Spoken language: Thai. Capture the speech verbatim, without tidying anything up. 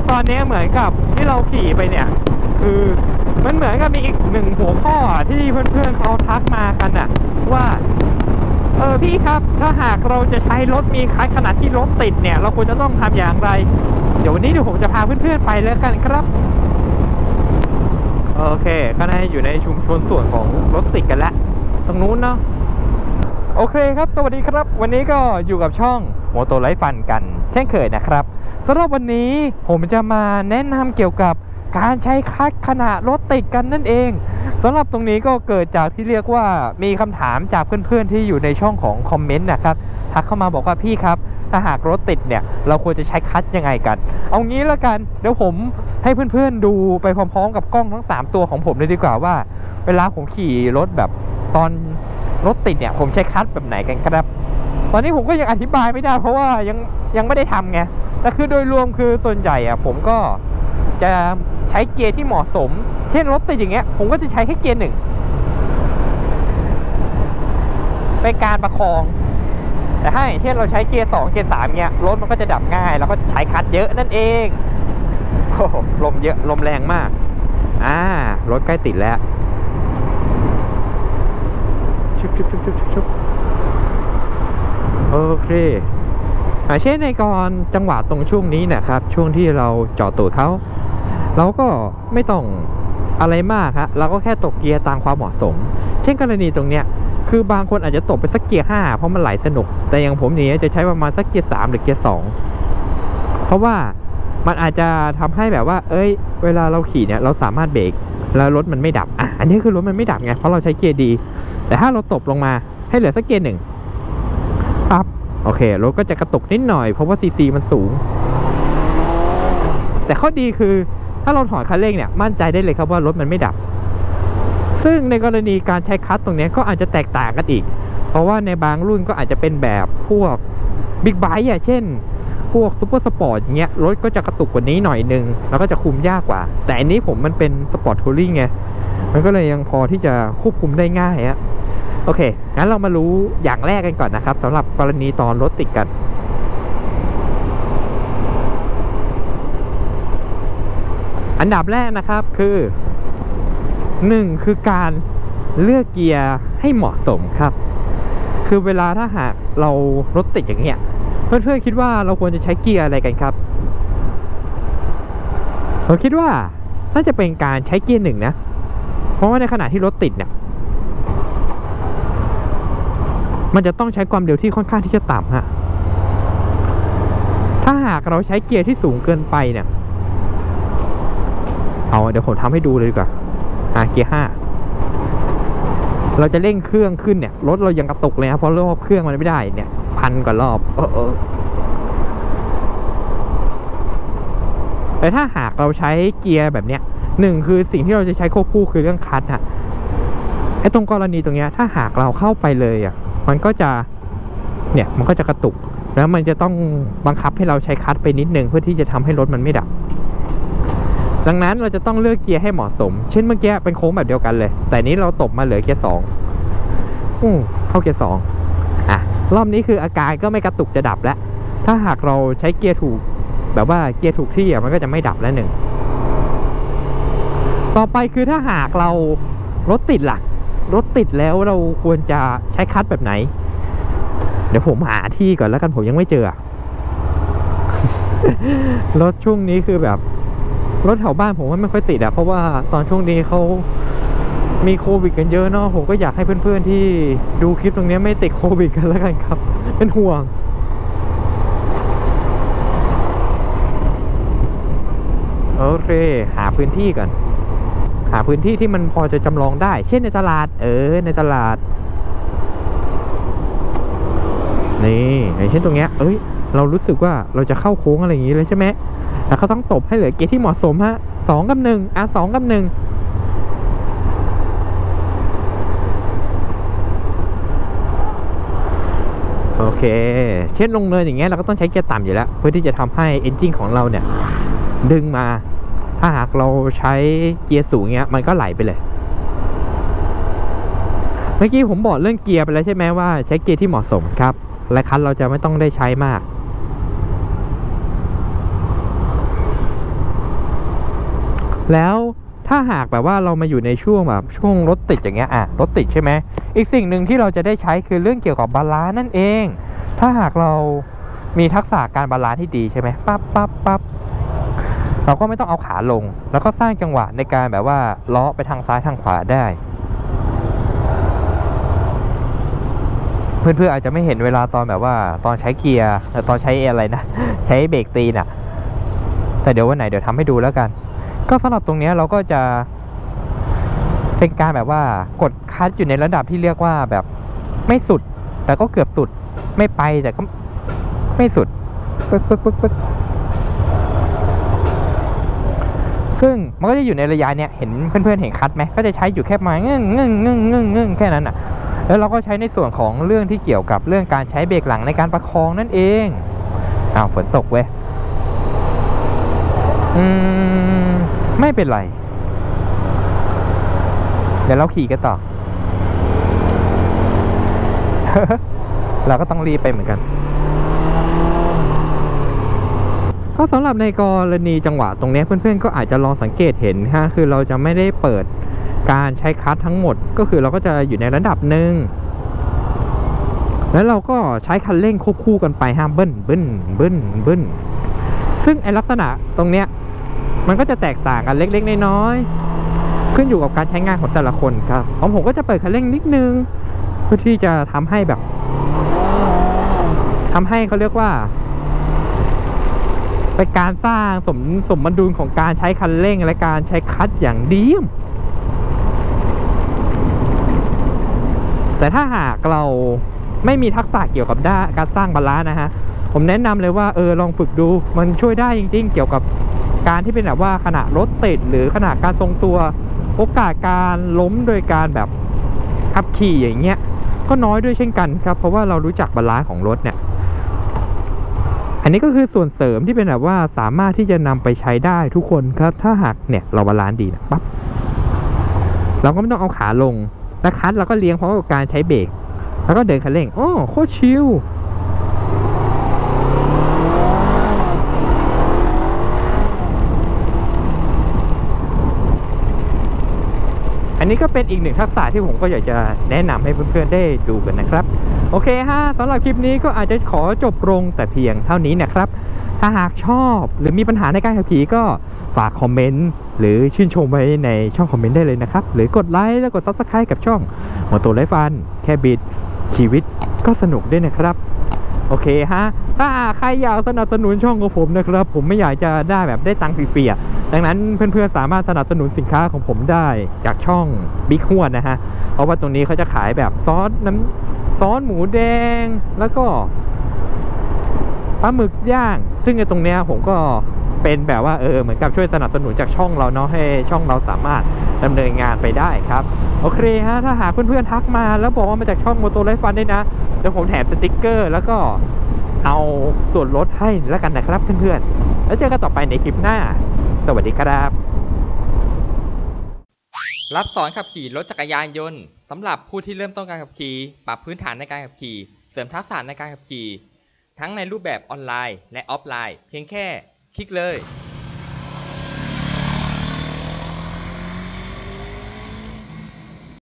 คือตอนนี้เหมือนกับที่เราขี่ไปเนี่ยคือมันเหมือนกับมีอีกหนึ่งหัวข้อที่เพื่อนๆเขาทักมากันอะว่าเออพี่ครับถ้าหากเราจะใช้รถมีคันขนาดที่รถติดเนี่ยเราควรจะต้องทำอย่างไรเดี๋ยววันนี้เดี๋ยวผมจะพาเพื่อนๆไปแล้วกันครับโอเคก็ได้อยู่ในชุมชนส่วนของรถติดกันแล้วตรงนู้นเนาะโอเคครับสวัสดีครับวันนี้ก็อยู่กับช่องโมโตไลฟ์ฟันกันเช่นเคยนะครับสำหรับวันนี้ผมจะมาแนะนำเกี่ยวกับการใช้คัสขณะรถติดกันนั่นเองสำหรับตรงนี้ก็เกิดจากที่เรียกว่ามีคำถามจากเพื่อนๆที่อยู่ในช่องของคอมเมนต์นะครับทักเข้ามาบอกว่าพี่ครับถ้าหากรถติดเนี่ยเราควรจะใช้คัสยังไงกันเอางี้แล้วกันเดี๋ยวผมให้เพื่อนๆดูไปพร้อมๆกับกล้องทั้งสามตัวของผมเลยดีกว่าว่าเวลาผมขี่รถแบบตอนรถติดเนี่ยผมใช้คัสแบบไหนกันครับตอนนี้ผมก็ยังอธิบายไม่ได้เพราะว่ายังยังไม่ได้ทำไงแต่คือโดยรวมคือส่วนใหญ่อะผมก็จะใช้เกียร์ที่เหมาะสมเช่นรถติดอย่างเงี้ยผมก็จะใช้แค่เกียร์หนึ่งเป็นการประคองแต่ถ้าอย่างเช่นเราใช้เกียร์สองเกียร์สามเงี้ยรถมันก็จะดับง่ายแล้วก็จะใช้คัสเยอะนั่นเองโอ้ลมเยอะลมแรงมากอ่ารถใกล้ติดแล้วชุบชุบชุบชุบชุบโอเคเช่นในก่อนจังหวะตรงช่วงนี้นะครับช่วงที่เราจอดตูดเขาเราก็ไม่ต้องอะไรมากครับเราก็แค่ตกเกียร์ตามความเหมาะสมเช่นกรณีตรงเนี้ยคือบางคนอาจจะตกไปสักเกียร์ห้าเพราะมันไหลสนุกแต่อย่างผมนี้จะใช้ประมาณสักเกียร์สามหรือเกียร์สองเพราะว่ามันอาจจะทำให้แบบว่าเอ้ยเวลาเราขี่เนี่ยเราสามารถเบรกแล้วรถมันไม่ดับอ่ะอันนี้คือรถมันไม่ดับไงเพราะเราใช้เกียร์ดีแต่ถ้าเราตกลงมาให้เหลือสักเกียร์หนึ่งปั๊บโอเครถก็จะกระตุกนิดหน่อยเพราะว่าซีซีมันสูงแต่ข้อดีคือถ้าเราถอนคันเร่งเนี่ยมั่นใจได้เลยครับว่ารถมันไม่ดับซึ่งในกรณีการใช้คัสตรงนี้ก็อาจจะแตกต่างกันอีกเพราะว่าในบางรุ่นก็อาจจะเป็นแบบพวกบิ๊กไบค์อย่างเช่นพวกซูเปอร์สปอร์ตอย่างเงี้ยรถก็จะกระตุกกว่านี้หน่อยนึงแล้วก็จะคุมยากกว่าแต่อันนี้ผมมันเป็นสปอร์ตทัวริงไงมันก็เลยยังพอที่จะควบคุมได้ง่ายฮะโอเคงั้นเรามารู้อย่างแรกกันก่อนนะครับสำหรับกรณีตอนรถติดกันอันดับแรกนะครับคือหนึ่งคือการเลือกเกียร์ให้เหมาะสมครับคือเวลาถ้าหากเรารถติดอย่างเงี้ยเพื่อนๆคิดว่าเราควรจะใช้เกียร์อะไรกันครับผมคิดว่าน่าจะเป็นการใช้เกียร์หนึ่งนะเพราะว่าในขณะที่รถติดเนี่ยมันจะต้องใช้ความเร็วที่ค่อนข้างที่จะต่ำฮะถ้าหากเราใช้เกียร์ที่สูงเกินไปเนี่ยเอาเดี๋ยวผมทำให้ดูเลยดีกว่าอ่ะเกียร์ห้าเราจะเร่งเครื่องขึ้นเนี่ยรถเรายังกระตุกเลยนะเพราะรอบเครื่องมันไม่ได้เนี่ยพันกว่ารอบเออเออแต่ถ้าหากเราใช้เกียร์แบบเนี้ยหนึ่งคือสิ่งที่เราจะใช้ควบคู่คือเรื่องคัสฮะไอ้ตรงกรณีตรงเนี้ยถ้าหากเราเข้าไปเลยอ่ะมันก็จะเนี่ยมันก็จะกระตุกแล้วมันจะต้องบังคับให้เราใช้คัสไปนิดนึงเพื่อที่จะทำให้รถมันไม่ดับดังนั้นเราจะต้องเลือกเกียร์ให้เหมาะสมเช่นเมื่อกี้เป็นโค้งแบบเดียวกันเลยแต่นี้เราตบมาเหลือเกียร์สองอู้เข้าเกียร์สองอ่ะรอบนี้คืออาการก็ไม่กระตุกจะดับแล้วถ้าหากเราใช้เกียร์ถูกแบบว่าเกียร์ถูกที่อ่ะมันก็จะไม่ดับแล้วหนึ่งต่อไปคือถ้าหากเรารถติดล่ะรถติดแล้วเราควรจะใช้คัสแบบไหนเดี๋ยวผมหาที่ก่อนแล้วกันผมยังไม่เจอ รถช่วงนี้คือแบบรถแถวบ้านผมว่าไม่ค่อยติดอะเพราะว่าตอนช่วงนี้เขามีโควิดกันเยอะเนาะผมก็อยากให้เพื่อนๆที่ดูคลิปตรงนี้ไม่ติดโควิดกันแล้วกันครับเป็นห่วงโอเคหาพื้นที่ก่อนหาพื้นที่ที่มันพอจะจำลองได้เช่นในตลาดเออในตลาดนี่อย่างเช่นตรงเนี้ยเอ้ยเรารู้สึกว่าเราจะเข้าโค้งอะไรอย่างนี้เลยใช่ไหมแล้วเขาต้องตบให้เหลือเกียร์ที่เหมาะสมฮะสองกับหนึ่งอ่ะสองกับหนึ่งโอเคเช่นลงเนินอย่างเงี้ยเราก็ต้องใช้เกียร์ต่ำอยู่แล้วเพื่อที่จะทำให้เอนจินของเราเนี่ยดึงมาถ้าหากเราใช้เกียร์สูงเงี้ยมันก็ไหลไปเลยเมื่อกี้ผมบอกเรื่องเกียร์ไปแล้วใช่ไหมว่าใช้เกียร์ที่เหมาะสมครับและคันเราจะไม่ต้องได้ใช้มากแล้วถ้าหากแบบว่าเรามาอยู่ในช่วงแบบช่วงรถติดอย่างเงี้ยอ่ะรถติดใช่ไหมอีกสิ่งหนึ่งที่เราจะได้ใช้คือเรื่องเกี่ยวกับบาลานซ์นั่นเองถ้าหากเรามีทักษะการบาลานซ์ที่ดีใช่ไหมปั๊บปั๊บปั๊บเราก็ไม่ต้องเอาขาลงแล้วก็สร้างจังหวะในการแบบว่าล้อไปทางซ้ายทางขวาได้เพื่อนๆอาจจะไม่เห็นเวลาตอนแบบว่าตอนใช้เกียร์ตอนใช้อะไรนะใช้เบรกตีนอะแต่เดี๋ยววันไหนเดี๋ยวทำให้ดูแล้วกันก็สำหรับตรงนี้เราก็จะเป็นการแบบว่ากดคลัตช์อยู่ในระดับที่เรียกว่าแบบไม่สุดแต่ก็เกือบสุดไม่ไปแต่ก็ไม่สุดปึ๊กปึ๊กปึ๊กปึ๊กซึ่งมันก็จะอยู่ในระยะเนี้ยเห็นเพื่อนๆเห็นคลัตช์ไหมก็จะใช้อยู่แค่มาเงึ่งเงึ่งเงึ่งเงึ่งเงึ่งแค่นั้นอ่ะแล้วเราก็ใช้ในส่วนของเรื่องที่เกี่ยวกับเรื่องการใช้เบรกหลังในการประคองนั่นเองอ้าวฝนตกเว้ยอืมไม่เป็นไรเดี๋ยวเราขี่กันต่อ เราก็ต้องรีบไปเหมือนกันก็สำหรับในกรณีจังหวะตรงนี้เพื่อนๆก็อาจจะลองสังเกตเห็นฮะคือเราจะไม่ได้เปิดการใช้คลัตช์ทั้งหมดก็คือเราก็จะอยู่ในระดับหนึ่งแล้วเราก็ใช้คันเร่งควบคู่กันไปห้ามเบิ้ลเบิ้ลเบิ้ลเบิ้ลซึ่งไอลักษณะตรงเนี้ยมันก็จะแตกต่างกันเล็กๆน้อยๆขึ้นอยู่กับการใช้งานของแต่ละคนครับของผมก็จะเปิดคันเร่งนิดนึงเพื่อที่จะทำให้แบบทำให้เขาเรียกว่าเป็นการสร้างสมสมดุลของการใช้คันเร่งและการใช้คลัตช์อย่างดีแต่ถ้าหากเราไม่มีทักษะเกี่ยวกับด้านการสร้างบาลานซ์นะฮะผมแนะนำเลยว่าเออลองฝึกดูมันช่วยได้จริงๆเกี่ยวกับการที่เป็นแบบว่าขณะรถติดหรือขณะการทรงตัวโอกาสการล้มโดยการแบบขับขี่อย่างเงี้ยก็น้อยด้วยเช่นกันครับเพราะว่าเรารู้จักบาลานซ์ของรถเนี่ยอันนี้ก็คือส่วนเสริมที่เป็นแบบว่าสามารถที่จะนำไปใช้ได้ทุกคนครับถ้าหากเนี่ยเราบาลานซ์ดีนะปั๊บเราก็ไม่ต้องเอาขาลงและคลัตช์เราก็เลี้ยงเพราะการใช้เบรกแล้วก็เดินคันเร่งโอ้โคตรชิลอันนี้ก็เป็นอีกหนึ่งทักษะที่ผมก็อยากจะแนะนำให้เพื่อนๆได้ดูกันนะครับโอเคฮะสำหรับคลิปนี้ก็อาจจะขอจบลงแต่เพียงเท่านี้นะครับถ้าหากชอบหรือมีปัญหาในการขับขี่ก็ฝากคอมเมนต์หรือชื่นชมไว้ในช่องคอมเมนต์ได้เลยนะครับหรือกดไลค์แล้วกด ซับสไครบ์ กับช่องมอเตอร์ไลฟ์ฟันแค่บิดชีวิตก็สนุกด้วยนะครับโอเคฮะถ้าใครอยากสนับสนุนช่องของผมนะครับผมไม่อยากจะได้แบบได้ตังค์ฟรีๆดังนั้นเพื่อนๆสามารถสนับสนุนสินค้าของผมได้จากช่องบิ๊กฮวดนะฮะเพราะว่าตรงนี้เขาจะขายแบบซอสน้ำซอสหมูแดงแล้วก็ปลาหมึกย่างซึ่งในตรงเนี้ยผมก็เป็นแบบว่าเออเหมือนกับช่วยสนับสนุนจากช่องเราเนาะให้ช่องเราสามารถดำเนินงานไปได้ครับโอเคฮะถ้าหากเพื่อนๆทักมาแล้วบอกว่ามาจากช่องมอเตอร์ไลฟ์ฟันได้นะเดี๋ยวผมแถมสติ๊กเกอร์แล้วก็เอาส่วนลดให้แล้วกันนะครับเพื่อนๆแล้วเจอกันต่อไปในคลิปหน้าสวัสดีครับรับสอนขับขี่รถจักรยานยนต์สำหรับผู้ที่เริ่มต้นการขับขี่ปรับพื้นฐานในการขับขี่เสริมทักษะในการขับขี่ทั้งในรูปแบบออนไลน์และออฟไลน์เพียงแค่คลิกเลย